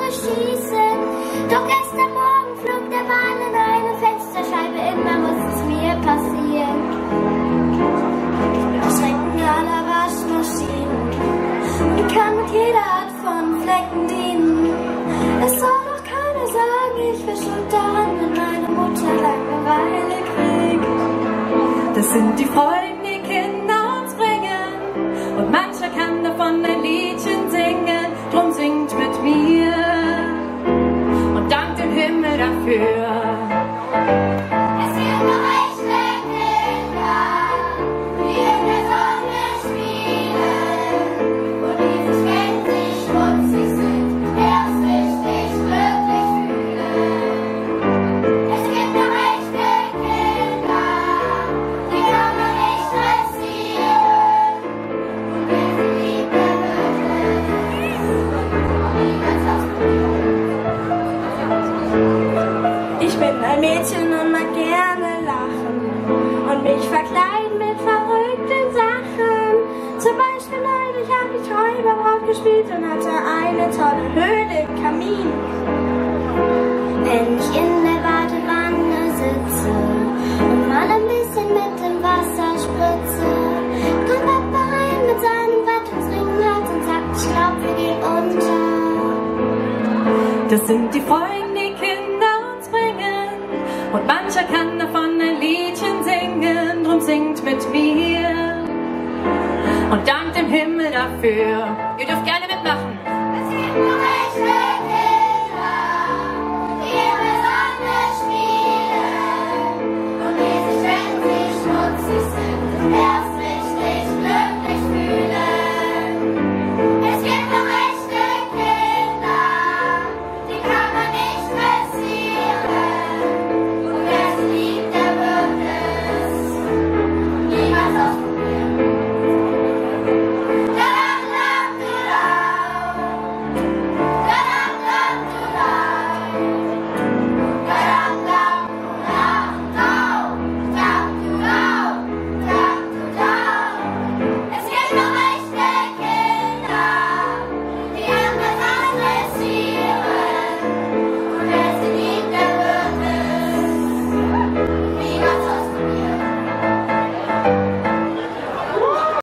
schießen. Doch gestern Morgen flog der Ball in eine Fensterscheibe, immer muss es mir passieren. Das Schrecken aller Waschmaschinen, die kann mit jeder Art von Flecken dienen. Es soll doch keiner sagen, ich wär schuld daran, wenn meine Mutter Langeweile kriegt. Das sind die Freuden, die Kinder uns bringen, und mancher kann davon ein Liedchen singen. Drum singt mit mir und dankt dem Himmel dafür. Es gibt noch echte Kinder, die in der Sonne spielen und die sich, wenn sie schmutzig sind, erst richtig glücklich fühlen. Es gibt noch echte Kinder, die kann man nicht dressieren. Und wenn sie Liebe Ich bin ein Mädchen und mag gerne lachen und mich verkleiden mit verrückten Sachen. Zum Beispiel neulich habe ich Räuberbraut gespielt und hatte eine tolle Höhle im Kamin. wenn ich in der Badewanne sitze und mal ein bisschen mit dem Wasser spritze, kommt Papa rein mit seinem Rettungsring und sagt, ich glaub, wir gehen unter. Das sind die Freuden, die Kinder uns bringen, und mancher kann davon ein Liedchen singen. Drum singt mit mir und dankt dem Himmel dafür.